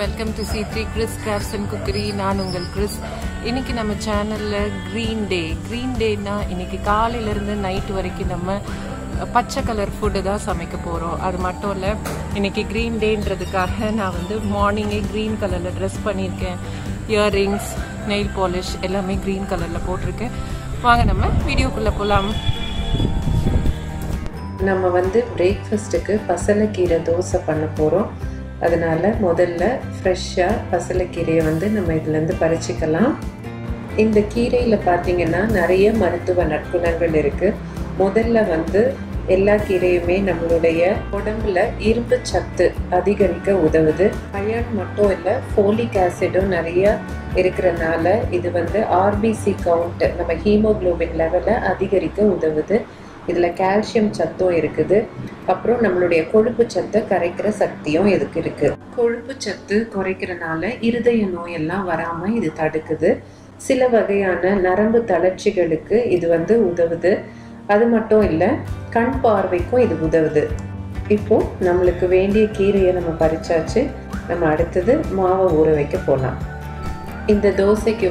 Welcome to C3 Chris crafts and cookery. நான் உங்கள் Chris. இன்னைக்கு நம்ம சேனலில் க்ரீன் டேனா இன்னைக்கு காலையிலேருந்து நைட்டு வரைக்கும் நம்ம பச்சை கலர் ஃபுட்டு தான் சமைக்க போகிறோம். அது மட்டும் இல்லை, இன்னைக்கு க்ரீன் டேன்றதுக்காக நான் மார்னிங்கே க்ரீன் கலரில் ட்ரெஸ் பண்ணியிருக்கேன். இயர்ரிங்ஸ், நெயில் பாலிஷ் எல்லாமே க்ரீன் கலரில் போட்டிருக்கேன். வாங்க நம்ம வீடியோக்குள்ளே போகலாம். நம்ம பிரேக்ஃபாஸ்ட்டுக்கு பசலைக்கீரை தோசை பண்ண போகிறோம். அதனால் முதல்ல ஃப்ரெஷ்ஷாக பசலைக்கீரையை நம்ம இதுலேருந்து பறிச்சிக்கலாம். இந்த கீரையில் பார்த்திங்கன்னா நிறைய மருத்துவ நற்குணங்கள் இருக்குது. முதல்ல எல்லா கீரையுமே நம்மளுடைய உடம்புல இரும்பு சத்து அதிகரிக்க உதவுது. அயர்ன் மட்டும் இல்லை, ஃபோலிக் ஆசிடும் நிறைய இருக்கிறனால இது ஆர்பிசி கவுண்ட், நம்ம ஹீமோக்ளோபின் லெவலை அதிகரிக்க உதவுது. இதில் கால்சியம் சத்தும் இருக்குது. அப்புறம் நம்மளுடைய கொழுப்பு சத்தை கரைக்கிற சக்தியும் இதுக்கு இருக்குது. கொழுப்பு சத்து குறைக்கிறனால இருதய நோயெல்லாம் வராமல் இது தடுக்குது. சில வகையான நரம்பு தளர்ச்சிகளுக்கு இது உதவுது. அது மட்டும் இல்லை, கண் பார்வைக்கும் இது உதவுது. இப்போது நம்மளுக்கு வேண்டிய கீரையை நம்ம பறிச்சாச்சு. நம்ம அடுத்தது மாவை ஊற வைக்க போகலாம். இந்த தோசைக்கு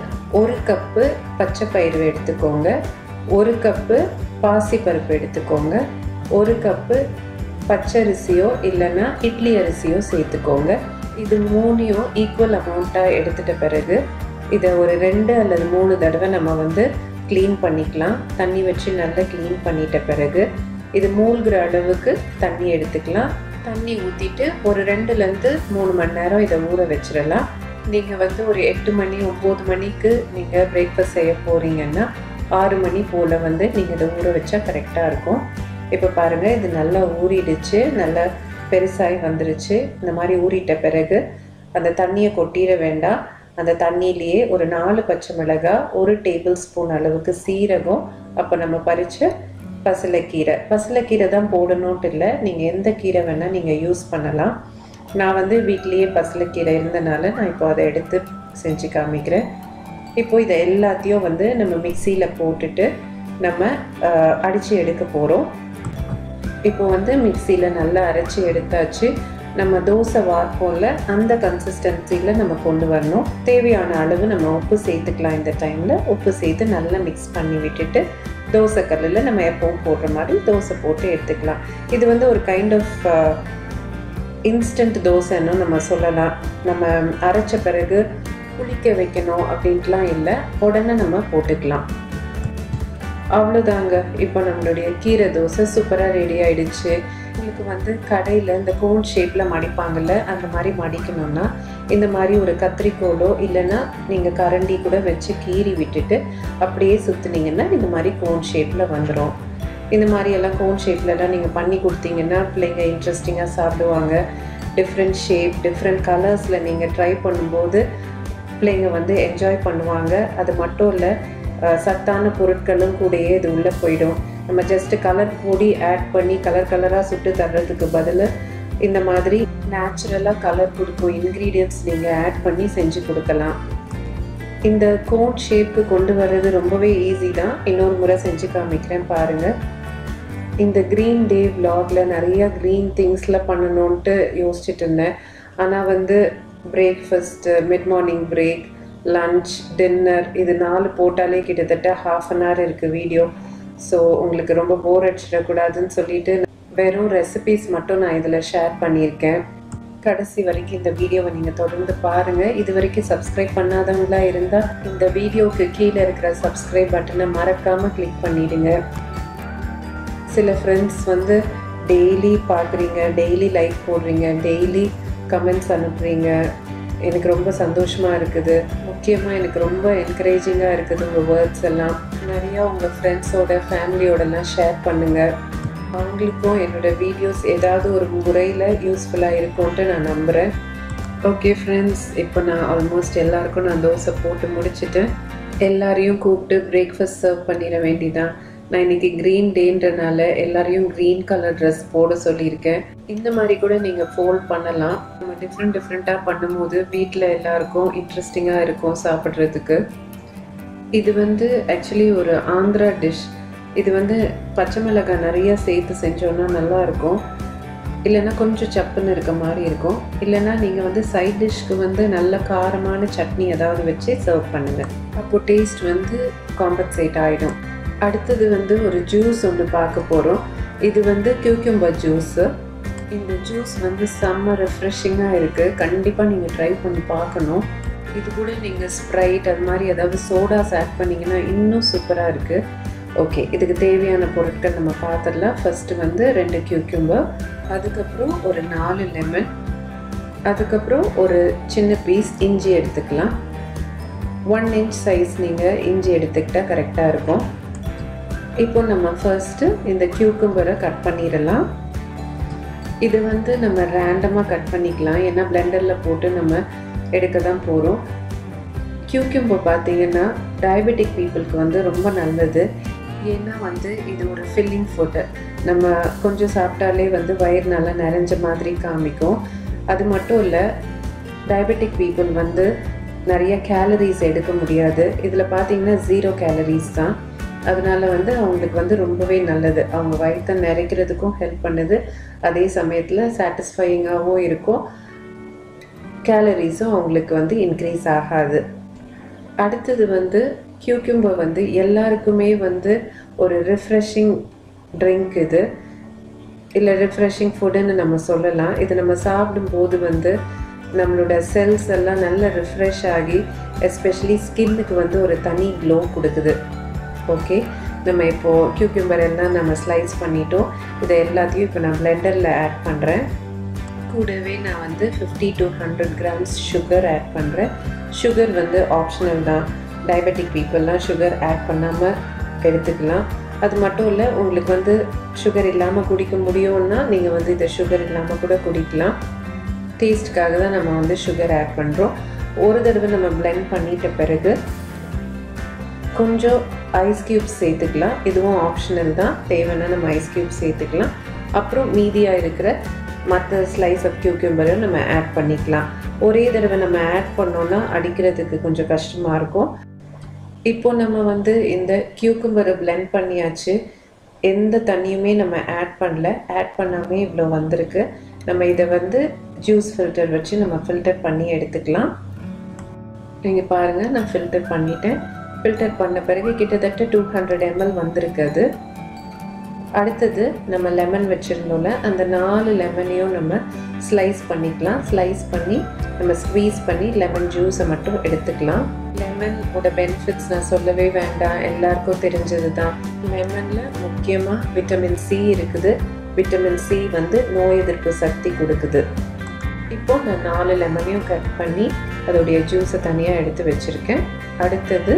1 கப்பு பச்சை பயிறு எடுத்துக்கோங்க, 1 கப்பு பாசிப்பருப்பு எடுத்துக்கோங்க, 1 கப்பு பச்சரிசியோ இல்லைன்னா இட்லி அரிசியோ சேர்த்துக்கோங்க. இது 3யும் ஈக்குவல் அமௌண்ட்டாக எடுத்துட்ட பிறகு இதை ஒரு 2 அல்லது 3 தடவை நம்ம க்ளீன் பண்ணிக்கலாம். தண்ணி வச்சு நல்லா க்ளீன் பண்ணிட்ட பிறகு இது மூழ்கிற அளவுக்கு தண்ணி எடுத்துக்கலாம். தண்ணி ஊற்றிட்டு ஒரு 2லேருந்து 3 மணி நேரம் இதை ஊற வச்சிடலாம். நீங்கள் ஒரு 8 மணி 9 மணிக்கு நீங்கள் பிரேக்ஃபாஸ்ட் செய்ய போகிறீங்கன்னா 6 மணி போல் நீங்கள் இதை ஊற வச்சா கரெக்டாக இருக்கும். இப்போ பாருங்கள், இது நல்லா ஊறிடுச்சு, நல்லா பெருசாகி வந்துருச்சு. இந்த மாதிரி ஊறிட்ட பிறகு அந்த தண்ணியை கொட்டிட வேண்டாம். அந்த தண்ணியிலேயே ஒரு 4 பச்சை மிளகாய், 1 டேபிள் ஸ்பூன் அளவுக்கு சீரகம், அப்போ நம்ம பறித்த பசலைக்கீரை தான் போடணுன்ட்டு இல்லை, நீங்கள் எந்த கீரை வேணால் நீங்கள் யூஸ் பண்ணலாம். நான் வீட்லேயே பசலைக்கீரை இருந்தனால நான் இப்போ அதை எடுத்து செஞ்சு காமிக்கிறேன். இப்போது இதை எல்லாத்தையும் நம்ம மிக்சியில் போட்டுட்டு நம்ம அடித்து எடுக்க போகிறோம். இப்போ மிக்சியில் நல்லா அரைச்சி எடுத்தாச்சு. நம்ம தோசை வார்ப்போம்ல அந்த கன்சிஸ்டன்சியில் நம்ம கொண்டு வரணும். தேவையான அளவு நம்ம உப்பு சேர்த்துக்கலாம். இந்த டைமில் உப்பு சேர்த்து நல்லா மிக்ஸ் பண்ணி விட்டுட்டு தோசை கல்லில் நம்ம எப்பவும் போடுற மாதிரி தோசை போட்டு எடுத்துக்கலாம். இது ஒரு கைண்ட் ஆஃப் இன்ஸ்டன்ட் தோசைன்னு நம்ம சொல்லலாம். நம்ம அரைச்ச பிறகு புளிக்க வைக்கணும் அப்படின்ட்டுலாம் இல்லை, உடனே நம்ம போட்டுக்கலாம். அவ்வளோதாங்க. இப்போ நம்மளுடைய கீரை தோசை சூப்பராக ரெடி ஆகிடுச்சு. உங்களுக்கு கடையில் இந்த கோன் ஷேப்பில் மடிப்பாங்கள்ல, அந்த மாதிரி மடிக்கணும்னா இந்த மாதிரி ஒரு கத்திரிக்கோலோ இல்லைன்னா நீங்கள் கரண்டி கூட வச்சு கீறி விட்டுட்டு அப்படியே சுற்றுனீங்கன்னா இந்த மாதிரி கோன் ஷேப்பில் வந்துடும். இந்த மாதிரியெல்லாம் கோன் ஷேப்லலாம் நீங்கள் பண்ணி கொடுத்தீங்கன்னா பிள்ளைங்க இன்ட்ரெஸ்டிங்காக சாப்பிடுவாங்க. டிஃப்ரெண்ட் ஷேப், டிஃப்ரெண்ட் கலர்ஸில் நீங்கள் ட்ரை பண்ணும்போது பிள்ளைங்க என்ஜாய் பண்ணுவாங்க. அது மட்டும் இல்லை, சத்தான பொருட்களும் கூடயே இது உள்ளே போயிடும். நம்ம ஜஸ்ட்டு கலர் பொடி ஆட் பண்ணி கலராக சுட்டு தர்றதுக்கு பதில் இந்த மாதிரி நேச்சுரலாக கலர் கொடுக்கும் இன்க்ரீடியன்ட்ஸ் நீங்கள் ஆட் பண்ணி செஞ்சு கொடுக்கலாம். இந்த கோன் ஷேப்புக்கு கொண்டு வர்றது ரொம்பவே ஈஸி தான். இன்னொரு முறை செஞ்சு காமிக்கிறேன் பாருங்கள். இந்த க்ரீன் டே விலாகில் நிறைய க்ரீன் திங்ஸ்லாம் பண்ணணுன்ட்டு யோசிச்சுட்டு இருந்தேன். ஆனால் breakfast, mid morning break, lunch, dinner இது 4 போட்டாலே கிட்டத்தட்ட ½ அன் ஹவர் இருக்குது வீடியோ. ஸோ உங்களுக்கு ரொம்ப போர் அடிச்சிடக்கூடாதுன்னு சொல்லிட்டு வெறும் ரெசிபீஸ் மட்டும் நான் இதில் ஷேர் பண்ணியிருக்கேன். கடைசி வரைக்கும் இந்த வீடியோவை நீங்கள் தொடர்ந்து பாருங்கள். இது வரைக்கும் சப்ஸ்கிரைப் பண்ணாதவங்களா இருந்தால் இந்த வீடியோவுக்கு கீழே இருக்கிற சப்ஸ்கிரைப் பட்டனை மறக்காமல் கிளிக் பண்ணிவிடுங்க. சில ஃப்ரெண்ட்ஸ் டெய்லி பார்க்குறீங்க, டெய்லி லைக் போடுறீங்க, டெய்லி கமெண்ட்ஸ் அனுப்புகிறீங்க. எனக்கு ரொம்ப சந்தோஷமாக இருக்குது. முக்கியமாக எனக்கு ரொம்ப என்கரேஜிங்காக இருக்குது உங்கள் வேர்ட்ஸ் எல்லாம். நிறையா உங்கள் ஃப்ரெண்ட்ஸோட ஃபேமிலியோடலாம் ஷேர் பண்ணுங்கள். அவங்களுக்கும் என்னோடய வீடியோஸ் ஏதாவது ஒரு முறையில் யூஸ்ஃபுல்லாக இருக்கும்ன்ட்டு நான் நம்புகிறேன். ஓகே ஃப்ரெண்ட்ஸ், இப்போ நான் ஆல்மோஸ்ட் எல்லாருக்கும் நான் தோசை போட்டு முடிச்சுட்டு எல்லாரையும் கூப்பிட்டு பிரேக்ஃபாஸ்ட் சர்வ் பண்ணிட வேண்டிதான். நான் இன்றைக்கி க்ரீன் டேன்றனால எல்லாரையும் க்ரீன் கலர் ட்ரெஸ் போட சொல்லியிருக்கேன். இந்த மாதிரி கூட நீங்கள் ஃபோல்ட் பண்ணலாம். நம்ம டிஃப்ரெண்ட்டாக பண்ணும்போது வீட்டில் எல்லாருக்கும் இன்ட்ரெஸ்டிங்காக இருக்கும் சாப்பிட்றதுக்கு. இது ஆக்சுவலி ஒரு ஆந்திரா டிஷ். இது பச்சை மிளகாய் நிறையா சேர்த்து செஞ்சோன்னா நல்லாயிருக்கும். இல்லைன்னா கொஞ்சம் சப்புன்னு இருக்க மாதிரி இருக்கும். இல்லைன்னா நீங்கள் வந்து சைட் டிஷ்க்கு வந்து நல்ல காரமான சட்னி ஏதாவது வச்சு சர்வ் பண்ணுங்கள். அப்போது டேஸ்ட் வந்து காம்பன்சேட் ஆகிடும். அடுத்தது வந்து ஒரு ஜூஸ் ஒன்று பார்க்க போகிறோம். இது வந்து கியூக்கம்பர் ஜூஸு. இந்த ஜூஸ் வந்து செம்ம ரெஃப்ரெஷிங்காக இருக்குது. கண்டிப்பாக நீங்கள் ட்ரை பண்ணி பார்க்கணும். இது கூட நீங்கள் ஸ்ப்ரைட் அது மாதிரி ஏதாவது சோடாஸ் ஆட் பண்ணிங்கன்னா இன்னும் சூப்பராக இருக்குது. ஓகே, இதுக்கு தேவையான பொருட்கள் நம்ம பார்த்துடலாம். ஃபஸ்ட்டு வந்து 2 கியூக்கம்பர், அதுக்கப்புறம் ஒரு 4 லெமன், அதுக்கப்புறம் ஒரு சின்ன பீஸ் இஞ்சி எடுத்துக்கலாம். 1 இன்ச் சைஸ் நீங்கள் இஞ்சி எடுத்துக்கிட்டால் கரெக்டாக இருக்கும். இப்போ நம்ம ஃபர்ஸ்ட்டு இந்த கியூக்கம்பரை கட் பண்ணிடலாம். இது வந்து நம்ம ரேண்டமாக கட் பண்ணிக்கலாம், ஏன்னா பிளெண்டரில் போட்டு நம்ம எடுக்க தான் போகிறோம். கியூக்கம்பர் பார்த்தீங்கன்னா டயபெட்டிக் பீப்புளுக்கு வந்து ரொம்ப நல்லது. ஏன்னா வந்து இது ஒரு ஃபில்லிங் ஃபுட்டு. நம்ம கொஞ்சம் சாப்பிட்டாலே வந்து வயிறு நல்லா நிறைஞ்ச மாதிரி காமிக்கும். அது மட்டும் இல்லை, டயபெட்டிக் பீப்புள் வந்து நிறைய கேலரிஸ் எடுக்க முடியாது. இதில் பார்த்தீங்கன்னா 0 கேலரிஸ் தான். அதனால வந்து அவங்களுக்கு வந்து ரொம்பவே நல்லது. அவங்க வயிற்றை நிறைக்கிறதுக்கும் ஹெல்ப் பண்ணுது, அதே சமயத்தில் சாட்டிஸ்ஃபையிங்காகவும் இருக்கும். கேலரிஸும் அவங்களுக்கு வந்து இன்க்ரீஸ் ஆகாது. அடுத்தது வந்து கியூக்கம்பர் வந்து எல்லாருக்குமே வந்து ஒரு ரிஃப்ரெஷிங் ட்ரிங்க் இது, இல்லை ரிஃப்ரெஷிங் ஃபுட்டுன்னு நம்ம சொல்லலாம். இது நம்ம சாப்பிடும்போது வந்து நம்மளோட செல்ஸ் எல்லாம் நல்லா ரிஃப்ரெஷ் ஆகி எஸ்பெஷலி ஸ்கின்னுக்கு வந்து ஒரு தனி க்ளோ கொடுக்குது. ஓகே, நம்ம இப்போது கியூக்கம்பர் எல்லாம் நம்ம ஸ்லைஸ் பண்ணிட்டோம். இதை எல்லாத்தையும் இப்போ நான் பிளெண்டரில் ஆட் பண்ணுறேன். கூடவே நான் வந்து 50 to 100 grams சுகர் ஆட் பண்ணுறேன். சுகர் வந்து ஆப்ஷனல் தான். டயபெட்டிக் பீப்புளெலாம் சுகர் ஆட் பண்ணாமல் எடுத்துக்கலாம். அது மட்டும் இல்லை, உங்களுக்கு வந்து சுகர் இல்லாமல் குடிக்க முடியும்னா நீங்கள் வந்து இதை சுகர் இல்லாமல் கூட குடிக்கலாம். டேஸ்ட்டுக்காக தான் நம்ம வந்து சுகர் ஆட் பண்ணுறோம். ஒரு தடவை நம்ம பிளெண்ட் பண்ணிட்ட பிறகு கொஞ்சம் ஐஸ் க்யூப்ஸ் சேர்த்துக்கலாம். இதுவும் ஆப்ஷனல் தான், தேவைன்னா நம்ம ஐஸ் க்யூப்ஸ் சேர்த்துக்கலாம். அப்புறம் மீதியாக இருக்கிற மற்ற ஸ்லைஸ் ஆஃப் கியூக்கம்பரை நம்ம ஆட் பண்ணிக்கலாம். ஒரே தடவை நம்ம ஆட் பண்ணோன்னா அடிக்கிறதுக்கு கொஞ்சம் கஷ்டமாக இருக்கும். இப்போ நம்ம வந்து இந்த கியூக்கம்பரை பிளெண்ட் பண்ணியாச்சு. எந்த தண்ணியுமே நம்ம ஆட் பண்ணல, ஆட் பண்ணாமே இவ்வளோ வந்திருக்கு. நம்ம இதை வந்து ஜூஸ் ஃபில்டர் வச்சு நம்ம ஃபில்டர் பண்ணி எடுத்துக்கலாம். நீங்கள் பாருங்கள், நான் ஃபில்டர் பண்ணிட்டேன். ஃபில்டர் பண்ண பிறகு கிட்டத்தட்ட 200 ml வந்திருக்கு அது. அடுத்தது நம்ம லெமன் வச்சுருந்தோம்ல, அந்த 4 லெமனையும் நம்ம ஸ்லைஸ் பண்ணிக்கலாம். ஸ்லைஸ் பண்ணி நம்ம ஸ்க்வீஸ் பண்ணி லெமன் ஜூஸை மட்டும் எடுத்துக்கலாம். லெமனோட பெனிஃபிட்ஸ் நான் சொல்லவே வேண்டாம், எல்லாருக்கும் தெரிஞ்சது தான். லெமனில் முக்கியமாக விட்டமின் சி இருக்குது. விட்டமின் சி வந்து நோய் எதிர்ப்பு சக்தி கொடுக்குது. இப்போது நான் 4 லெமனையும் கட் பண்ணி அதோடைய ஜூஸை தனியாக எடுத்து வச்சுருக்கேன். அடுத்தது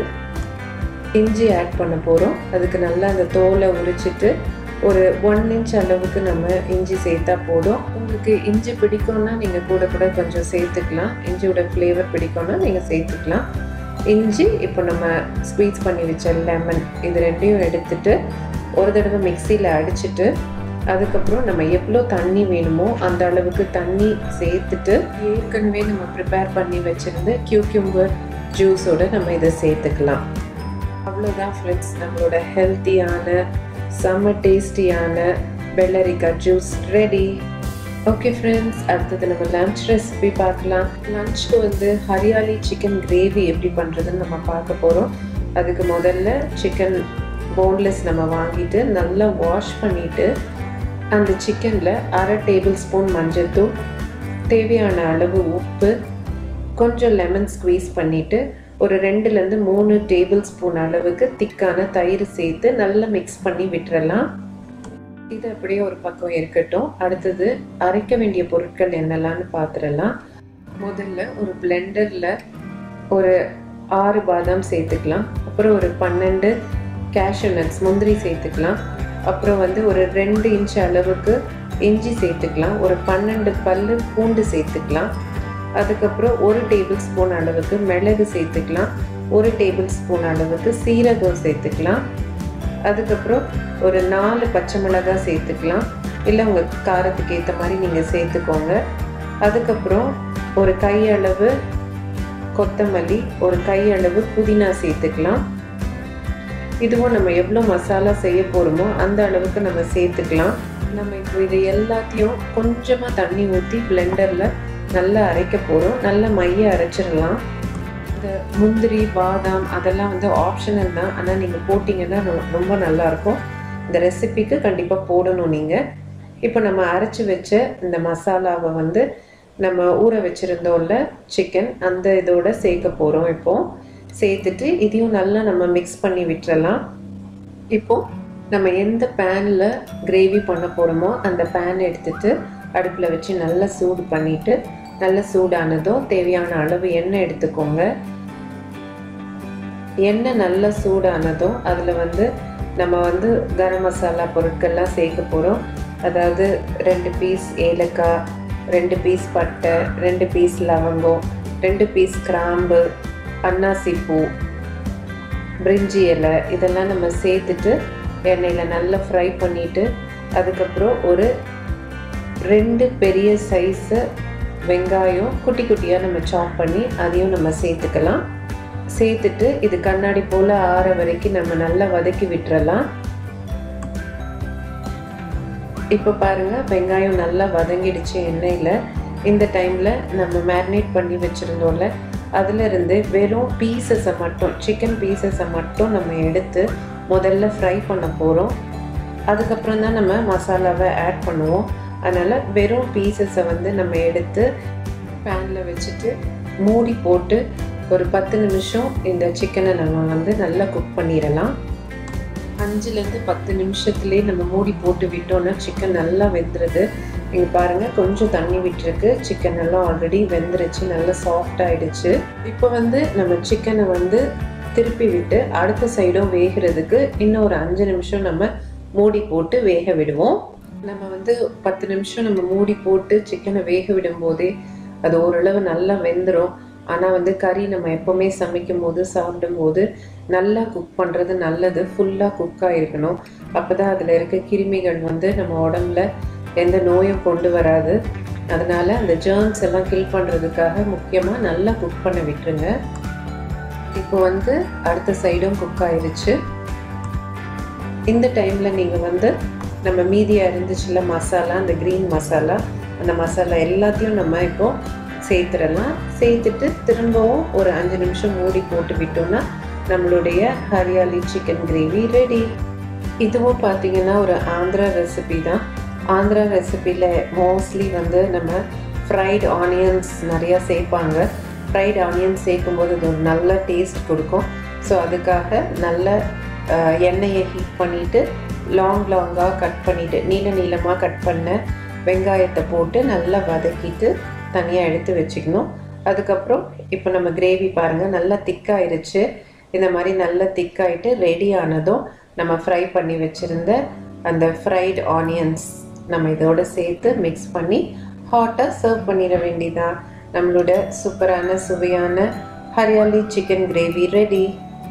இஞ்சி ஆட் பண்ண போகிறோம். அதுக்கு நல்லா அந்த தோலை உரிச்சிட்டு ஒரு 1 inch அளவுக்கு நம்ம இஞ்சி சேர்த்தா போதும். உங்களுக்கு இஞ்சி பிடிக்கும்னா நீங்கள் கூட கூட கொஞ்சம் சேர்த்துக்கலாம். இஞ்சியோட ஃப்ளேவர் பிடிக்கும்னா நீங்கள் சேர்த்துக்கலாம். இஞ்சி இப்போ நம்ம ஸ்க்வீஸ் பண்ணி வச்ச லெமன் இது ரெண்டையும் எடுத்துட்டு ஒரு தடவை மிக்சியில் அடிச்சுட்டு அதுக்கப்புறம் நம்ம எவ்வளோ தண்ணி வேணுமோ அந்த அளவுக்கு தண்ணி சேர்த்துட்டு ஏற்கனவே நம்ம ப்ரிப்பேர் பண்ணி வச்சுருந்து கியூக்கம்பர் ஜூஸோடு நம்ம இதை சேர்த்துக்கலாம். அவ்வளோதான் ஃப்ரெண்ட்ஸ், நம்மளோட ஹெல்த்தியான செம்ம டேஸ்டியான வெள்ளரிக்காய் ஜூஸ் ரெடி. ஓகே ஃப்ரெண்ட்ஸ், அடுத்தது நம்ம லன்ச் ரெசிபி பார்க்கலாம். லன்ச்சுக்கு வந்து ஹரியாலி சிக்கன் கிரேவி எப்படி பண்ணுறதுன்னு நம்ம பார்க்க போகிறோம். அதுக்கு முதல்ல சிக்கன் போன்லெஸ் நம்ம வாங்கிட்டு நல்லா வாஷ் பண்ணிவிட்டு அந்த சிக்கனில் 1/2 tablespoon மஞ்சள் தூள், தேவையான அளவு உப்பு, கொஞ்சம் லெமன் ஸ்க்வீஸ் பண்ணிவிட்டு ஒரு 2 to 3 tablespoon அளவுக்கு திக்கான தயிர் சேர்த்து நல்லா மிக்ஸ் பண்ணி விட்டுறலாம். இது அப்படியே ஒரு பக்கம் இருக்கட்டும். அடுத்தது அரைக்க வேண்டிய பொருட்கள் என்னெல்லாம்னு பார்த்துடலாம். முதல்ல ஒரு பிளெண்டரில் ஒரு 6 பாதாம் சேர்த்துக்கலாம். அப்புறம் ஒரு 12 கேஷ்யூ நட்ஸ் முந்திரி சேர்த்துக்கலாம். அப்புறம் வந்து ஒரு 2 inch அளவுக்கு இஞ்சி சேர்த்துக்கலாம். ஒரு 12 பல்லு பூண்டு சேர்த்துக்கலாம். அதுக்கப்புறம் 1 tablespoon அளவுக்கு மிளகு சேர்த்துக்கலாம். 1 tablespoon அளவுக்கு சீரகம் சேர்த்துக்கலாம். அதுக்கப்புறம் ஒரு 4 பச்சை மிளகாய் சேர்த்துக்கலாம். இல்லை உங்கள் காரத்துக்கு ஏற்ற மாதிரி நீங்கள் சேர்த்துக்கோங்க. அதுக்கப்புறம் ஒரு கையளவு கொத்தமல்லி, ஒரு கையளவு புதினா சேர்த்துக்கலாம். இதுவும் நம்ம எவ்வளோ மசாலா செய்ய போகிறோமோ அந்த அளவுக்கு நம்ம சேர்த்துக்கலாம். நம்ம இப்போ இது எல்லாத்தையும் கொஞ்சமாக தண்ணி ஊற்றி பிளெண்டரில் நல்லா அரைக்க போகிறோம். நல்லா மைய அரைச்சிடலாம். இந்த முந்திரி பாதாம் அதெல்லாம் வந்து ஆப்ஷனல் தான், ஆனால் நீங்கள் போட்டிங்கன்னா ரொம்ப நல்லாயிருக்கும். இந்த ரெசிபிக்கு கண்டிப்பாக போடணும் நீங்கள். இப்போ நம்ம அரைச்சி வச்ச இந்த மசாலாவை வந்து நம்ம ஊற வச்சுருந்தோம்ல சிக்கன், அந்த இதோட சேர்க்க போகிறோம். இப்போது சேர்த்துட்டு இதையும் நல்லா நம்ம மிக்ஸ் பண்ணி விட்டுறலாம். இப்போது நம்ம எந்த பேனில் கிரேவி பண்ண போகிறோமோ அந்த பேன் எடுத்துகிட்டு அடுப்பில் வச்சு நல்லா சூடு பண்ணிவிட்டு, நல்லா சூடானதும் தேவையான அளவு எண்ணெய் எடுத்துக்கோங்க. எண்ணெய் நல்லா சூடானதும் அதில் வந்து நம்ம வந்து கரம் மசாலா பொருட்கள்லாம் சேர்க்க போகிறோம். அதாவது 2 பீஸ் ஏலக்காய், 2 பீஸ் பட்டை, 2 பீஸ் லவங்கம், 2 பீஸ் கிராம்பு, அன்னாசிப்பூ, பிரிஞ்சி இலை, இதெல்லாம் நம்ம சேர்த்துட்டு எண்ணெயில் நல்லா ஃப்ரை பண்ணிவிட்டு, அதுக்கப்புறம் ஒரு 2 பெரிய சைஸு வெங்காயம் குட்டி குட்டியாக நம்ம சாப் பண்ணி அதையும் நம்ம சேர்த்துக்கலாம். சேர்த்துட்டு இது கண்ணாடி போல் ஆற வரைக்கும் நம்ம நல்லா வதக்கி விட்டுறலாம். இப்போ பாருங்கள், வெங்காயம் நல்லா வதங்கிடுச்சு எண்ணெயில். இந்த டைமில் நம்ம மேரினேட் பண்ணி வச்சுருந்தோம்ல, அதிலிருந்து வெறும் பீசஸை மட்டும், சிக்கன் பீசஸை மட்டும் நம்ம எடுத்து முதல்ல ஃப்ரை பண்ண போகிறோம். அதுக்கப்புறம் தான் நம்ம மசாலாவை ஆட் பண்ணுவோம். அதனால் வெறும் பீசஸை வந்து நம்ம எடுத்து பேனில் வச்சுட்டு மூடி போட்டு ஒரு 10 நிமிஷம் இந்த சிக்கனை நம்ம வந்து நல்லா குக் பண்ணிடலாம். 5லேருந்து 10 நிமிஷத்துலேயே நம்ம மூடி போட்டு விட்டோன்னா சிக்கன் நல்லா வெந்துடுது. நீங்கள் பாருங்கள், கொஞ்சம் தண்ணி விட்டுருக்கு, சிக்கன் எல்லாம் ஆல்ரெடி வெந்துருச்சு, நல்லா சாஃப்ட் ஆகிடுச்சு. இப்போ வந்து நம்ம சிக்கனை வந்து திருப்பி விட்டு அடுத்த சைடும் வேகிறதுக்கு இன்னும் ஒரு 5 நிமிஷம் நம்ம மூடி போட்டு வேக விடுவோம். நம்ம வந்து 10 நிமிஷம் நம்ம மூடி போட்டு சிக்கனை வேக விடும் போதே அது ஓரளவு நல்லா வெந்துடும். ஆனால் வந்து கறி நம்ம எப்போவுமே சமைக்கும் போது சாப்பிடும்போது நல்லா குக் பண்ணுறது நல்லது. ஃபுல்லாக குக்காக இருக்கணும். அப்போ தான் அதில் இருக்க கிருமிகள் வந்து நம்ம உடம்புல எந்த நோயும் கொண்டு வராது. அதனால் அந்த ஜெர்ம்ஸ் எல்லாம் கில் பண்ணுறதுக்காக முக்கியமாக நல்லா குக் பண்ண விட்டுருங்க. இப்போ வந்து அடுத்த சைடும் குக் ஆயிடுச்சு. இந்த டைமில் நீங்கள் வந்து நம்ம மீதியாக இருந்துச்சுல மசாலா, அந்த க்ரீன் மசாலா, அந்த மசாலா எல்லாத்தையும் நம்ம இப்போது சேர்த்துடலாம். சேர்த்துட்டு திரும்பவும் ஒரு 5 நிமிஷம் மூடி போட்டு விட்டோம்னா நம்மளுடைய ஹரியாலி சிக்கன் கிரேவி ரெடி. இதுவும் பார்த்திங்கன்னா ஒரு ஆந்திரா ரெசிபி தான். ஆந்திரா ரெசிபியில் மோஸ்ட்லி வந்து நம்ம ஃப்ரைட் ஆனியன்ஸ் நிறையா சேர்ப்பாங்க. ஃப்ரைட் ஆனியன்ஸ் சேர்க்கும்போது அது ஒரு நல்ல டேஸ்ட் கொடுக்கும். ஸோ அதுக்காக நல்ல எண்ணெயை ஹீட் பண்ணிவிட்டு லாங்காக கட் பண்ணிவிட்டு நீளமாக கட் பண்ண வெங்காயத்தை போட்டு நல்லா வதக்கிட்டு தனியாக எடுத்து வச்சுக்கணும். அதுக்கப்புறம் இப்போ நம்ம கிரேவி பாருங்கள் நல்லா திக்காயிடுச்சு. இந்த மாதிரி நல்லா திக்காயிட்டு ரெடி ஆனதும் நம்ம ஃப்ரை பண்ணி வச்சுருந்த அந்த ஃப்ரைட் ஆனியன்ஸ் நம்ம இதோட சேர்த்து மிக்ஸ் பண்ணி ஹாட்டாக சர்வ் பண்ணிட வேண்டியதான். நம்மளோட சூப்பரான சுவையான ஹரியாலி சிக்கன் கிரேவி ரெடி.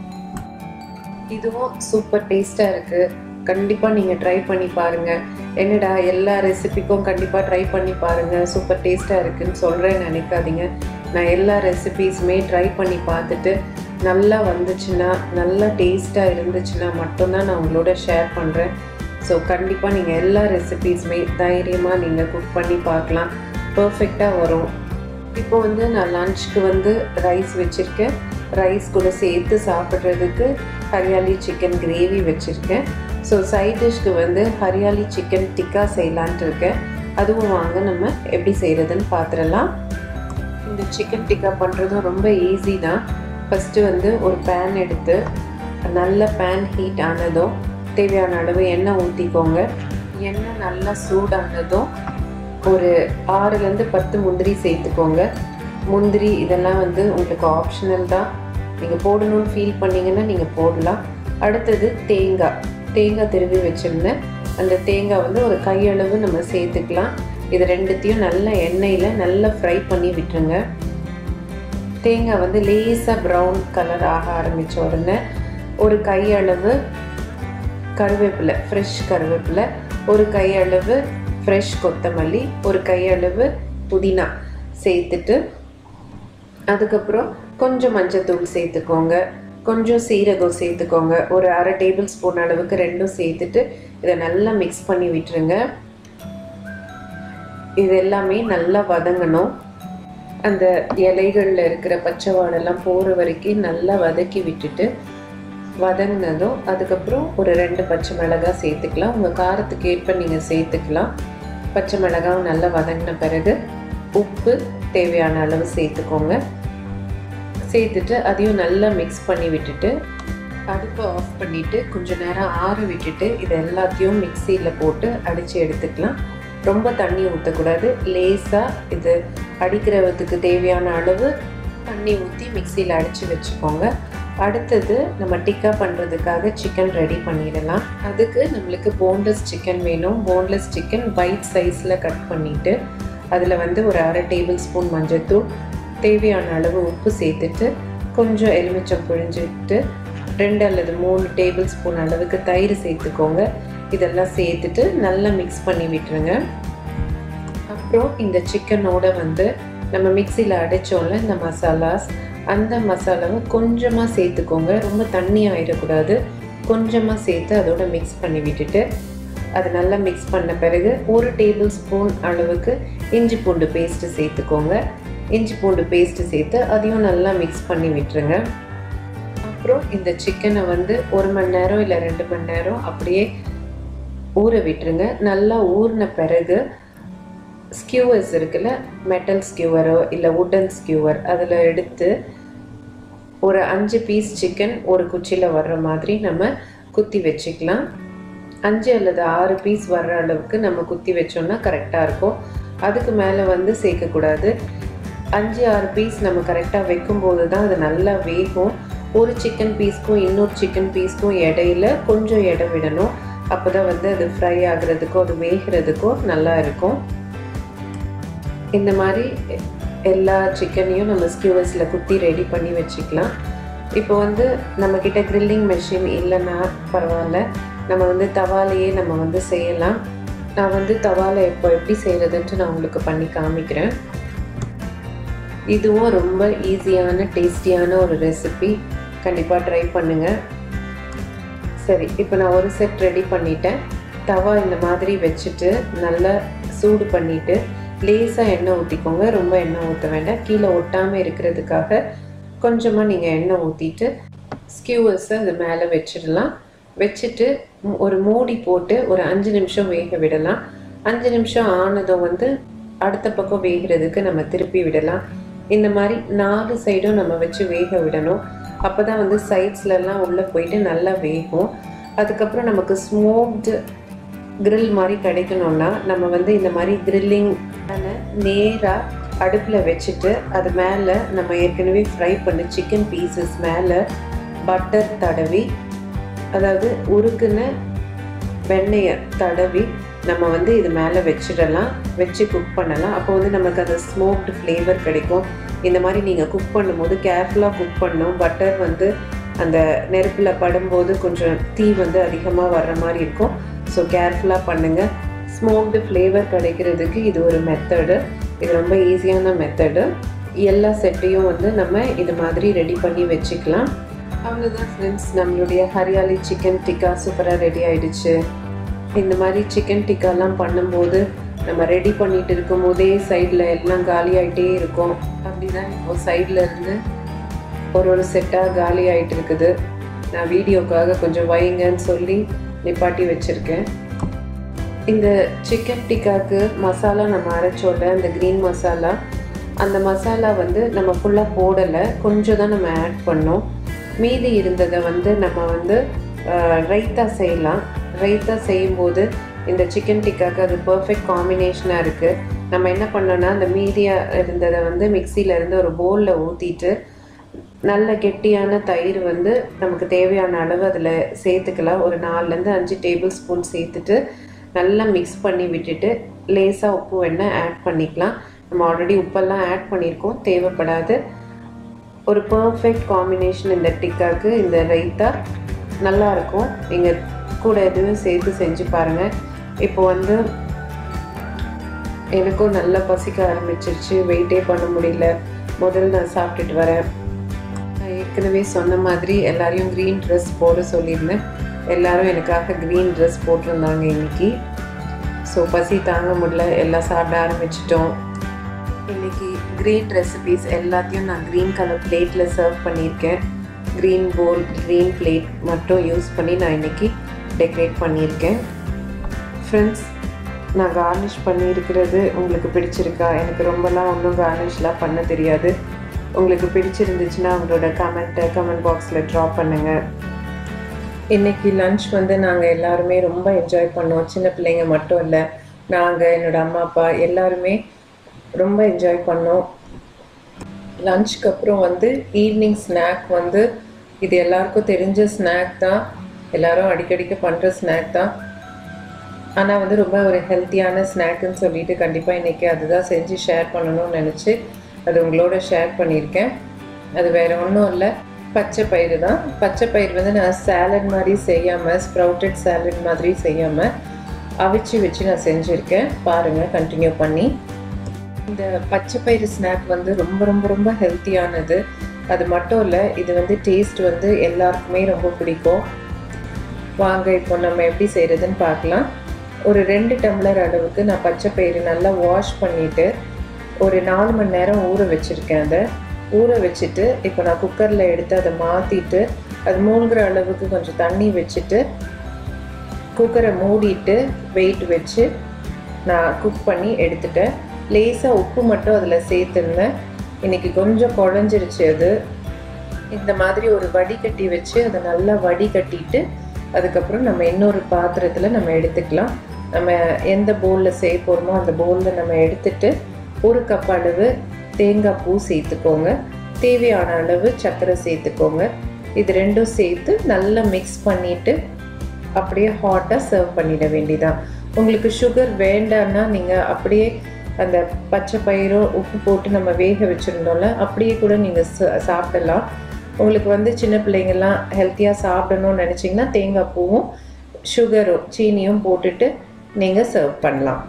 இதுவும் சூப்பர் டேஸ்ட்டாக இருக்குது. கண்டிப்பாக நீங்கள் ட்ரை பண்ணி பாருங்கள். என்னடா எல்லா ரெசிபிக்கும் கண்டிப்பாக ட்ரை பண்ணி பாருங்கள், சூப்பர் டேஸ்ட்டாக இருக்குதுன்னு சொல்கிறேன்னு நினைக்காதீங்க. நான் எல்லா ரெசிபீஸுமே ட்ரை பண்ணி பார்த்துட்டு நல்லா வந்துச்சுன்னா, நல்லா டேஸ்ட்டாக இருந்துச்சுன்னா மட்டும்தான் நான் உங்களோட ஷேர் பண்ணுறேன். ஸோ கண்டிப்பாக நீங்கள் எல்லா ரெசிபீஸுமே தைரியமாக நீங்கள் குக் பண்ணி பார்க்கலாம், பர்ஃபெக்டாக வரும். இப்போ வந்து நான் லன்ச்சுக்கு வந்து ரைஸ் வச்சுருக்கேன். ரைஸ் கூட சேர்த்து சாப்பிட்றதுக்கு ஹரியாலி சிக்கன் கிரேவி வச்சுருக்கேன். ஸோ சைட் டிஷ்க்கு வந்து ஹரியாலி சிக்கன் டிக்கா செய்யலான்ட்டு இருக்கேன். அதுவும் வாங்க நம்ம எப்படி செய்கிறதுன்னு பார்த்துடலாம். இந்த சிக்கன் டிக்கா பண்ணுறதும் ரொம்ப ஈஸி தான். ஃபஸ்ட்டு வந்து ஒரு பேன் எடுத்து நல்ல பேன் ஹீட் ஆனதும் தேவையான அளவு எண்ணெய் ஊற்றிக்கோங்க. எண்ணெய் நல்லா சூடானதும் ஒரு 6லேருந்து 10 முந்திரி சேர்த்துக்கோங்க. முந்திரி இதெல்லாம் வந்து உங்களுக்கு ஆப்ஷனல் தான், நீங்கள் போடணும்னு ஃபீல் பண்ணிங்கன்னா நீங்கள் போடலாம். அடுத்தது தேங்காய் திருவி வச்சுருந்தேன். அந்த தேங்காய் வந்து ஒரு கையளவு நம்ம சேர்த்துக்கலாம். இது ரெண்டுத்தையும் நல்ல எண்ணெயில் நல்லா ஃப்ரை பண்ணி விட்டுருங்க. தேங்காய் வந்து லேசாக ப்ரௌன் கலர் ஆக ஆரம்பித்த உடனே ஒரு கையளவு கருவேப்பிலை, ஃப்ரெஷ் கருவேப்பிலை, ஒரு கையளவு ஃப்ரெஷ் கொத்தமல்லி, ஒரு கையளவு புதினா சேர்த்துட்டு அதுக்கப்புறம் கொஞ்சம் மஞ்சத்தூள் சேர்த்துக்கோங்க, கொஞ்சம் சீரகம் சேர்த்துக்கோங்க. ஒரு 1/2 டேபிள் ஸ்பூன் அளவுக்கு ரெண்டும் சேர்த்துட்டு இதை நல்லா மிக்ஸ் பண்ணி விட்டுருங்க. இது எல்லாமே நல்லா வதங்கணும். அந்த இலைகளில் இருக்கிற பச்சை வாடெல்லாம் போகிற வரைக்கும் நல்லா வதக்கி விட்டுட்டு வதங்கினதும் அதுக்கப்புறம் ஒரு 2 பச்சை மிளகாய் சேர்த்துக்கலாம். உங்கள் காரத்துக்கு ஏற்ப நீங்கள் சேர்த்துக்கலாம். பச்சை மிளகாவும் நல்லா வதங்கின பிறகு உப்பு தேவையான அளவு சேர்த்துக்கோங்க. சேர்த்துட்டு அதையும் நல்லா மிக்ஸ் பண்ணி விட்டுட்டு அடுப்பை ஆஃப் பண்ணிவிட்டு கொஞ்சம் நேரம் ஆற விட்டுட்டு இது எல்லாத்தையும் மிக்சியில் போட்டு அடித்து எடுத்துக்கலாம். ரொம்ப தண்ணி ஊற்றக்கூடாது. லேசாக இது அடிக்கிறதுக்கு தேவையான அளவு தண்ணி ஊற்றி மிக்சியில் அடித்து வச்சுக்கோங்க. அடுத்தது நம்ம டிக்கா பண்ணுறதுக்காக சிக்கன் ரெடி பண்ணிடலாம். அதுக்கு நம்மளுக்கு போன்லெஸ் சிக்கன் வேணும். போன்லெஸ் சிக்கன் பைட் சைஸில் கட் பண்ணிவிட்டு அதில் ஒரு 1/2 டேபிள் ஸ்பூன் மஞ்சள்தூள், தேவையான அளவு உப்பு சேர்த்துட்டு கொஞ்சம் எலுமிச்சம் புழிஞ்சிட்டு 2 அல்லது 3 டேபிள் ஸ்பூன் அளவுக்கு தயிர் சேர்த்துக்கோங்க. இதெல்லாம் சேர்த்துட்டு நல்லா மிக்ஸ் பண்ணி விட்டுருங்க. அப்புறம் இந்த சிக்கனோட நம்ம மிக்சியில் அடைச்சோம்ல இந்த மசாலாஸ், அந்த மசாலாவை கொஞ்சமாக சேர்த்துக்கோங்க. ரொம்ப தண்ணி ஆகிடக்கூடாது. கொஞ்சமாக சேர்த்து அதோட மிக்ஸ் பண்ணி விட்டுட்டு அது நல்லா மிக்ஸ் பண்ண பிறகு 1 டேபிள் ஸ்பூன் அளவுக்கு இஞ்சி பூண்டு பேஸ்ட்டு சேர்த்துக்கோங்க. இஞ்சி பூண்டு பேஸ்ட்டு சேர்த்து அதையும் நல்லா மிக்ஸ் பண்ணி விட்டுருங்க. அப்புறம் இந்த சிக்கனை 1 மணி நேரம் இல்லை 2 மணி நேரம் அப்படியே ஊற விட்டுருங்க. நல்லா ஊறின பிறகு ஸ்கியூவர்ஸ் இருக்குல்ல, மெட்டல் ஸ்கியூவரோ இல்லை வுட்டன் ஸ்கியூவர், அதில் எடுத்து ஒரு 5 பீஸ் சிக்கன் ஒரு குச்சியில் வர்ற மாதிரி நம்ம குத்தி வச்சுக்கலாம். 5 அல்லது 6 பீஸ் வர்ற அளவுக்கு நம்ம குத்தி வச்சோம்னா கரெக்டாக இருக்கும். அதுக்கு மேலே சேர்க்கக்கூடாது. 5-6 பீஸ் நம்ம கரெக்டாக வைக்கும்போது தான் அது நல்லா வேகும். ஒரு சிக்கன் பீஸ்க்கும் இன்னொரு சிக்கன் பீஸ்க்கும் இடையில கொஞ்சம் இடம் விடணும். அப்போ தான் அது ஃப்ரை ஆகிறதுக்கோ அது வேகிறதுக்கோ நல்லா இருக்கும். இந்த மாதிரி எல்லா சிக்கனையும் நம்ம ஸ்கியூவர்ஸில் குத்தி ரெடி பண்ணி வச்சுக்கலாம். இப்போ நம்மக்கிட்ட கிரில்லிங் மெஷின் இல்லைன்னா பரவாயில்ல, நம்ம தவாலையே நம்ம செய்யலாம். நான் தவாலை எப்படி செய்கிறதுன்ட்டு நான் உங்களுக்கு பண்ணி காமிக்கிறேன். இதுவும் ரொம்ப ஈஸியான டேஸ்டியான ஒரு ரெசிபி. கண்டிப்பாக ட்ரை பண்ணுங்கள். சரி, இப்போ நான் ஒரு செட் ரெடி பண்ணிட்டேன். தவா இந்த மாதிரி வச்சுட்டு நல்லா சூடு பண்ணிவிட்டு லேசாக எண்ணெய் ஊற்றிக்கோங்க. ரொம்ப எண்ணெய் ஊற்ற வேண்டாம். கீழே ஒட்டாமல் இருக்கிறதுக்காக கொஞ்சமாக நீங்கள் எண்ணெய் ஊற்றிட்டு ஸ்கியூவர்ஸை அது மேலே வச்சிடலாம். வச்சுட்டு ஒரு மூடி போட்டு ஒரு 5 நிமிஷம் வேக விடலாம். 5 நிமிஷம் ஆனதும் அடுத்த பக்கம் வேகிறதுக்கு நம்ம திருப்பி விடலாம். இந்த மாதிரி 4 சைடும் நம்ம வச்சு வேக விடணும். அப்போ தான் சைட்ஸ்லலாம் உள்ளே போயிட்டு நல்லா வேகும். அதுக்கப்புறம் நமக்கு ஸ்மோக்டு கிரில் மாதிரி கிடைக்கணும்னா நம்ம இந்த மாதிரி கிரில்லிங் நேராக அடுப்பில் வச்சுட்டு அது மேலே நம்ம ஏற்கனவே ஃப்ரை பண்ண சிக்கன் பீசஸ் மேலே பட்டர் தடவி, அதாவது உருக்குன வெண்ணெயை தடவி நம்ம இது மேலே வச்சிடலாம். வச்சு குக் பண்ணலாம். அப்போ நமக்கு அந்த ஸ்மோக்டு ஃப்ளேவர் கிடைக்கும். இந்த மாதிரி நீங்கள் குக் பண்ணும்போது கேர்ஃபுல்லாக குக் பண்ணணும். பட்டர் அந்த நெருப்பில் படும்போது கொஞ்சம் தீ அதிகமாக வர்ற மாதிரி இருக்கும். ஸோ கேர்ஃபுல்லாக பண்ணுங்கள். ஸ்மோக்டு ஃப்ளேவர் கிடைக்கிறதுக்கு இது ஒரு மெத்தடு. இது ரொம்ப ஈஸியான மெத்தடு. எல்லா செட்டையும் நம்ம இது மாதிரி ரெடி பண்ணி வச்சுக்கலாம். அவ்வளோதான் ஃப்ரெண்ட்ஸ், நம்மளுடைய ஹரியாலி சிக்கன் டிக்கா சூப்பராக ரெடி ஆகிடுச்சு. இந்த மாதிரி சிக்கன் டிக்காலாம் பண்ணும்போது நம்ம ரெடி பண்ணிட்டு இருக்கும் போதே சைடில் எல்லாம் காலி ஆகிட்டே இருக்கும். அப்படி தான் இப்போது சைடில் இருந்து ஒரு செட்டாக காலி ஆகிட்டு இருக்குது. நான் வீடியோக்காக கொஞ்சம் வைங்கன்னு சொல்லி நிப்பாட்டி வச்சுருக்கேன். இந்த சிக்கன் டிக்காவுக்கு மசாலா நம்ம அரைச்சோல்ல, அந்த க்ரீன் மசாலா, அந்த மசாலா நம்ம ஃபுல்லாக போடலை, கொஞ்சம் தான் நம்ம ஆட் பண்ணோம். மீதி இருந்ததை நம்ம ரைத்தா செய்யலாம். ரைத்தா செய்யும்போது இந்த சிக்கன் டிக்காவுக்கு அது பர்ஃபெக்ட் காம்பினேஷனாக இருக்குது. நம்ம என்ன பண்ணோன்னா அந்த மீதியாக இருந்ததை மிக்சியில் இருந்து ஒரு பவுலில் ஊற்றிட்டு நல்ல கெட்டியான தயிர் நமக்கு தேவையான அளவு அதில் சேர்த்துக்கலாம். ஒரு 4லேருந்து 5 டேபிள் ஸ்பூன் சேர்த்துட்டு நல்லா மிக்ஸ் பண்ணி விட்டுட்டு லேசாக உப்பு வேணால் ஆட் பண்ணிக்கலாம். நம்ம ஆல்ரெடி உப்பெல்லாம் ஆட் பண்ணியிருக்கோம், தேவைப்படாது. ஒரு பர்ஃபெக்ட் காம்பினேஷன் இந்த டிக்காவுக்கு இந்த ரைத்தா நல்லாயிருக்கும். நீங்கள் கூட எதுவும் சேர்த்து செஞ்சு பாருங்கள். இப்போ எனக்கும் நல்லா பசிக்க ஆரம்பிச்சிருச்சு. வெயிட்டே பண்ண முடியல. முதல்ல நான் சாப்பிட்டுட்டு வரேன். நான் ஏற்கனவே சொன்ன மாதிரி எல்லாரையும் க்ரீன் ட்ரெஸ் போட சொல்லியிருந்தேன். எல்லோரும் எனக்காக க்ரீன் ட்ரெஸ் போட்டிருந்தாங்க இன்றைக்கி. ஸோ பசி தாங்க முடியல, எல்லாம் சாப்பிட ஆரம்பிச்சிட்டோம். இன்றைக்கி க்ரீன் ரெசிபீஸ் எல்லாத்தையும் நான் க்ரீன் கலர் பிளேட்டில் சர்வ் பண்ணியிருக்கேன். க்ரீன் போல், க்ரீன் பிளேட் மட்டும் யூஸ் பண்ணி நான் இன்றைக்கி டெக்கரேட் பண்ணியிருக்கேன். ஃப்ரெண்ட்ஸ், நான் கார்னிஷ் பண்ணியிருக்கிறது உங்களுக்கு பிடிச்சிருக்கா? எனக்கு ரொம்பலாம் ஒன்றும் கார்னிஷ்லாம் பண்ண தெரியாது. உங்களுக்கு பிடிச்சிருந்துச்சுன்னா உங்களோட கமெண்ட் பாக்ஸில் ட்ராப் பண்ணுங்கள். இன்றைக்கி லன்ச் வந்து நாங்கள் எல்லாருமே ரொம்ப என்ஜாய் பண்ணோம். சின்ன பிள்ளைங்க மட்டும் இல்லை, நாங்கள், என்னோடய அம்மா அப்பா எல்லாருமே ரொம்ப என்ஜாய் பண்ணோம். லன்ச்சுக்கு அப்புறம் வந்து ஈவினிங் ஸ்நாக் வந்து இது எல்லாருக்கும் தெரிஞ்ச ஸ்நாக் தான், எல்லோரும் அடிக்கடிக்கு பண்ணுற ஸ்நாக் தான். ஆனால் வந்து ரொம்ப ஒரு ஹெல்த்தியான ஸ்நாக்குன்னு சொல்லிட்டு கண்டிப்பாக இன்றைக்கி அதுதான் செஞ்சு ஷேர் பண்ணணும்னு நினச்சி அது உங்களோட ஷேர் பண்ணியிருக்கேன். அது வேறு ஒன்றும் இல்லை, பச்சை பயிறு தான். பச்சை பயிர் வந்து நான் சாலட் மாதிரி செய்யாமல், ஸ்ப்ரவுட்டட் சாலட் மாதிரி செய்யாமல் அவிச்சு வச்சு நான் செஞ்சுருக்கேன். பாருங்கள், கண்டினியூ பண்ணி. இந்த பச்சை பயிறு ஸ்நாக் வந்து ரொம்ப ரொம்ப ரொம்ப ஹெல்த்தியானது. அது மட்டும் இல்லை, இது வந்து டேஸ்ட் வந்து எல்லாருக்குமே ரொம்ப பிடிக்கும். வாங்க இப்போ நம்ம எப்படி செய்கிறதுன்னு பார்க்கலாம். ஒரு 2 டம்ளர் அளவுக்கு நான் பச்சை பயிறு நல்லா வாஷ் பண்ணிவிட்டு ஒரு 4 மணி நேரம் ஊற வச்சுருக்கேன். அதை ஊற வச்சுட்டு இப்போ நான் குக்கரில் எடுத்து அதை மாற்றிட்டு அது மூழ்கிற அளவுக்கு கொஞ்சம் தண்ணி வச்சுட்டு குக்கரை மூடிட்டு வெயிட் வச்சு நான் குக் பண்ணி எடுத்துட்டேன். லேசாக உப்பு மட்டும் அதில் சேர்த்துருந்தேன். இன்றைக்கி கொஞ்சம் குழஞ்சிருச்சு. அது இந்த மாதிரி ஒரு வடிகட்டி வச்சு அதை நல்லா வடிகட்டிட்டு அதுக்கப்புறம் நம்ம இன்னொரு பாத்திரத்தில் நம்ம எடுத்துக்கலாம். நம்ம எந்த பவுலில் செய்ய போகிறோமோ அந்த பவுலில் நம்ம எடுத்துட்டு 1 கப் அளவு தேங்காய் பூ சேர்த்துக்கோங்க. தேவையான அளவு சர்க்கரை சேர்த்துக்கோங்க. இது ரெண்டும் சேர்த்து நல்லா மிக்ஸ் பண்ணிவிட்டு அப்படியே ஹாட்டாக சர்வ் பண்ணிட வேண்டியதான். உங்களுக்கு சுகர் வேண்டான்னா நீங்கள் அப்படியே அந்த பச்சை பயிரோ உப்பு போட்டு நம்ம வேக வச்சுருந்தோம்ல, அப்படியே கூட நீங்கள் சாப்பிடலாம். உங்களுக்கு வந்து சின்ன பிள்ளைங்கள்லாம் ஹெல்த்தியாக சாப்பிடணும்னு நினச்சிங்கன்னா தேங்காய் பூவும் சுகரும் சீனியும் போட்டுட்டு நீங்கள் சர்வ் பண்ணலாம்.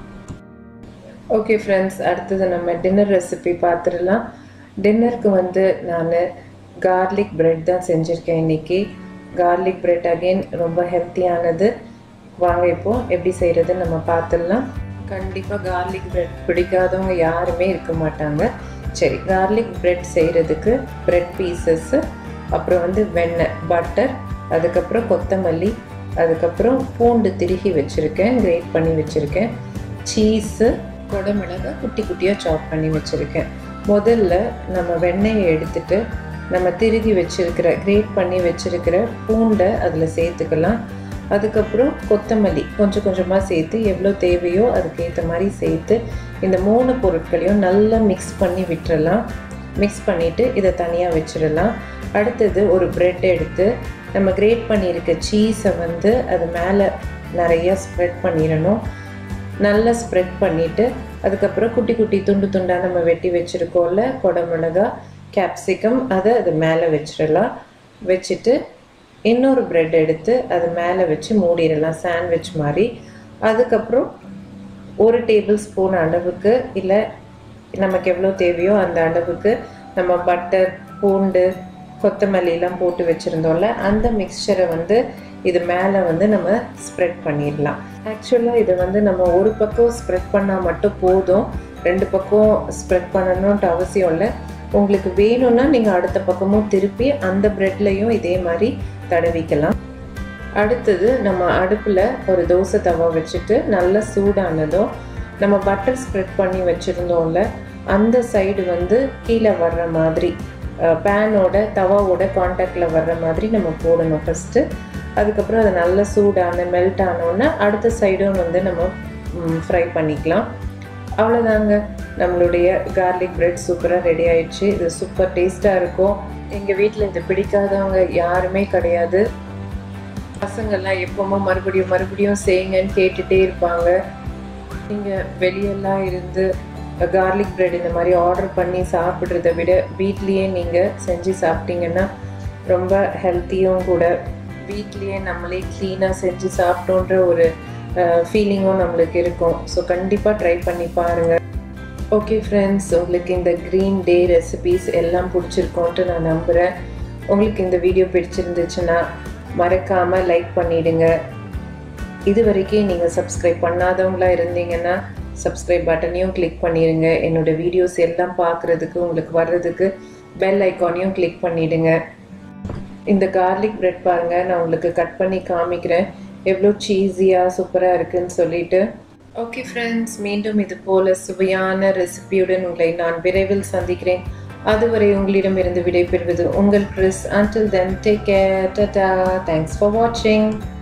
ஓகே ஃப்ரெண்ட்ஸ், அடுத்தது நம்ம டின்னர் ரெசிபி பார்த்துடலாம். டின்னருக்கு வந்து நான் கார்லிக் பிரெட் தான் செஞ்சுருக்கேன் இன்றைக்கி. கார்லிக் பிரெட் அகெயின் ரொம்ப ஹெல்த்தியானது. வாங்க இப்போது எப்படி செய்கிறதுன்னு நம்ம பார்த்துடலாம். கண்டிப்பாக கார்லிக் பிரெட் பிடிக்காதவங்க யாருமே இருக்க மாட்டாங்க. சரி, கார்லிக் பிரெட் செய்கிறதுக்கு பிரெட் பீசஸ்ஸு, அப்புறம் வந்து வெண்ணெய், பட்டர், அதுக்கப்புறம் கொத்தமல்லி, அதுக்கப்புறம் பூண்டு திருகி வச்சுருக்கேன், கிரேட் பண்ணி வச்சுருக்கேன், சீஸு, கொடமிளகாய் குட்டி குட்டியாக சாப் பண்ணி வச்சுருக்கேன். முதல்ல நம்ம வெண்ணெயை எடுத்துட்டு நம்ம திருகி வச்சுருக்கிற, கிரேட் பண்ணி வச்சுருக்கிற பூண்டை அதில் சேர்த்துக்கலாம். அதுக்கப்புறம் கொத்தமல்லி கொஞ்சம் கொஞ்சமாக சேர்த்து எவ்வளோ தேவையோ அதுக்கேற்ற மாதிரி சேர்த்து இந்த 3 பொருட்களையும் நல்லா மிக்ஸ் பண்ணி விட்டுறலாம். மிக்ஸ் பண்ணிவிட்டு இதை தனியாக வச்சிடலாம். அடுத்தது ஒரு ப்ரெட் எடுத்து நம்ம கிரேட் பண்ணியிருக்க சீஸை வந்து அது மேலே நிறையா ஸ்ப்ரெட் பண்ணிடணும். நல்லா ஸ்ப்ரெட் பண்ணிவிட்டு அதுக்கப்புறம் குட்டி குட்டி துண்டு துண்டாக நம்ம வெட்டி வச்சுருக்கோம்ல கொடமிளகாய், கேப்சிகம், அதை அது மேலே வச்சிடலாம். வச்சுட்டு இன்னொரு ப்ரெட் எடுத்து அது மேலே வச்சு மூடிடலாம், சாண்ட்விச் மாதிரி. அதுக்கப்புறம் 1 டேபிள் ஸ்பூன் அளவுக்கு, இல்லை நமக்கு எவ்வளோ தேவையோ அந்த அளவுக்கு நம்ம பட்டர், பூண்டு, கொத்தமல்லிலாம் போட்டு வச்சுருந்தோம்ல, அந்த மிக்சரை வந்து இது மேலே வந்து நம்ம ஸ்ப்ரெட் பண்ணிடலாம். ஆக்சுவலாக இதை வந்து நம்ம ஒரு பக்கம் ஸ்ப்ரெட் பண்ணால் மட்டும் போதும், 2 பக்கம் ஸ்ப்ரெட் பண்ணணுன்ட்டு அவசியம் இல்லை. உங்களுக்கு வேணும்னா நீங்கள் அடுத்த பக்கமும் திருப்பி அந்த ப்ரெட்லையும் இதே மாதிரி தடவிக்கலாம். அடுத்தது நம்ம அடுப்பில் ஒரு தோசை தவா வச்சுட்டு நல்லா சூடானதும் நம்ம பட்டர் ஸ்ப்ரெட் பண்ணி வச்சுருந்தோம்ல, அந்த சைடு வந்து கீழே வர்ற மாதிரி பேனோட தவாவோட காண்டாக்டில் வர்ற மாதிரி நம்ம போடணும் ஃபஸ்ட்டு. அதுக்கப்புறம் அது நல்லா சூடான மெல்ட் ஆனோன்னா அடுத்த சைடும் வந்து நம்ம ஃப்ரை பண்ணிக்கலாம். அவ்வளோதாங்க, நம்மளுடைய கார்லிக் பிரெட் சூப்பராக ரெடி ஆயிடுச்சு. இது சூப்பர் டேஸ்ட்டாக இருக்கும். எங்கள் வீட்டில் இது பிடிக்காதவங்க யாருமே கிடையாது. பசங்கள்லாம் எப்போவுமே மறுபடியும் செய்யுங்கன்னு கேட்டுகிட்டே இருப்பாங்க. நீங்கள் வெளியெல்லாம் இருந்து கார்லிக் பிரெட் இந்த மாதிரி ஆர்டர் பண்ணி சாப்பிட்றத விட வீட்லேயே நீங்கள் செஞ்சு சாப்பிட்டீங்கன்னா ரொம்ப ஹெல்த்தியும் கூட. வீட்லேயே நம்மளே க்ளீனாக செஞ்சு சாப்பிட்டோன்ற ஒரு ஃபீலிங்கும் நம்மளுக்கு இருக்கும். ஸோ கண்டிப்பாக ட்ரை பண்ணி பாருங்கள். ஓகே ஃப்ரெண்ட்ஸ், உங்களுக்கு இந்த க்ரீன் டே ரெசிபீஸ் எல்லாம் பிடிச்சிருக்கோன்ட்டு நான் நம்புகிறேன். உங்களுக்கு இந்த வீடியோ பிடிச்சிருந்துச்சுன்னா மறக்காமல் லைக் பண்ணிவிடுங்க. இது வரைக்கும் நீங்கள் சப்ஸ்கிரைப் பண்ணாதவங்களா இருந்தீங்கன்னா சப்ஸ்கிரைப் பட்டனையும் கிளிக் பண்ணிடுங்க. என்னோட வீடியோஸ் எல்லாம் பார்க்குறதுக்கு உங்களுக்கு வர்றதுக்கு பெல் ஐக்கானையும் கிளிக் பண்ணிவிடுங்க. இந்த கார்லிக் பிரெட் பாருங்கள், நான் உங்களுக்கு கட் பண்ணி காமிக்கிறேன் எவ்வளோ சீஸியாக சூப்பராக இருக்குன்னு சொல்லிட்டு. ஓகே ஃப்ரெண்ட்ஸ், மீண்டும் இது போல் சுவையான ரெசிபியுடன் உங்களை நான் விரைவில் சந்திக்கிறேன். அதுவரை உங்களிடமிருந்து விடைபெறுவது உங்கள் Chris. Until then, take care. Tata. Thanks for watching.